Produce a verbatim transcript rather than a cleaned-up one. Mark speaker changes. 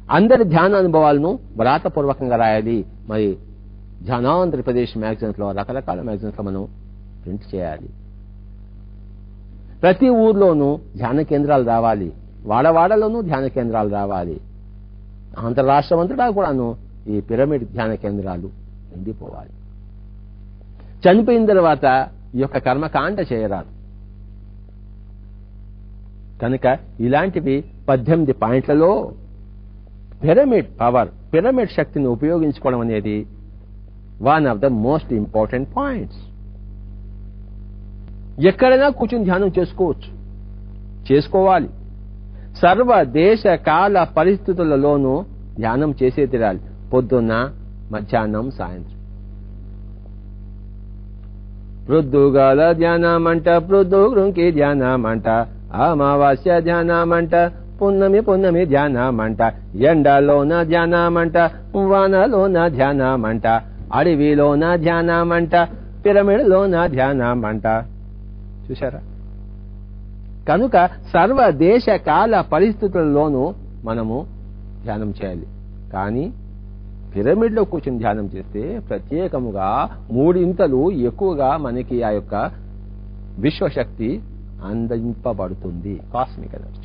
Speaker 1: అందరి ధ్యాన అనుభవాలను వ్రాతపూర్వకంగా రాయాలి. మరి ధ్యానాంధ్రప్రదేశ్ మ్యాగజైన్స్ లో రకరకాల మ్యాగజైన్స్ లో మనం ప్రింట్ చేయాలి. ప్రతి ఊర్లోనూ ధ్యాన కేంద్రాలు రావాలి. వాడవాడలోనూ ధ్యాన కేంద్రాలు రావాలి. ఆంధ్ర రాష్ట్రం అంతటా కూడాను ఈ పిరమిడ్ ధ్యాన కేంద్రాలు నిండిపోవాలి. చనిపోయిన తర్వాత ఈ యొక్క కర్మకాండ చేయరాదు. కనుక ఇలాంటివి పద్దెనిమిది పాయింట్లలో పిరమిడ్ పవర్, పిరమిడ్ శక్తిని ఉపయోగించుకోవడం అనేది one of the most important points. ఎక్కడైనా కూర్చుని ధ్యానం చేసుకోవచ్చు, చేసుకోవాలి. సర్వ దేశ కాల పరిస్థితులలోనూ ధ్యానం చేసే తీరాలి. పొద్దున్న, మధ్యాహ్నం, సాయంత్రం. ప్రొద్దుగాల ధ్యానమంట, ప్రొద్దుగుంకి ధ్యానమంట, అమావాస్య ధ్యానమంట, పున్నమి పున్నమి ధ్యానమంట, ఎండలోన ధ్యానమంట, వానలోన ధ్యానమంట, అడవిలోన ధ్యానమంట, పిరమిడ్లోన ధ్యానమంట. చూశారా? కనుక సర్వ దేశ కాల పరిస్థితులలోనూ మనము ధ్యానం చేయాలి. కానీ పిరమిడ్లో కూర్చొని ధ్యానం చేస్తే ప్రత్యేకముగా మూడింతలు ఎక్కువగా మనకి ఆ యొక్క విశ్వశక్తి అందింపబడుతుంది, కాస్మిక్ ఎనర్జీ.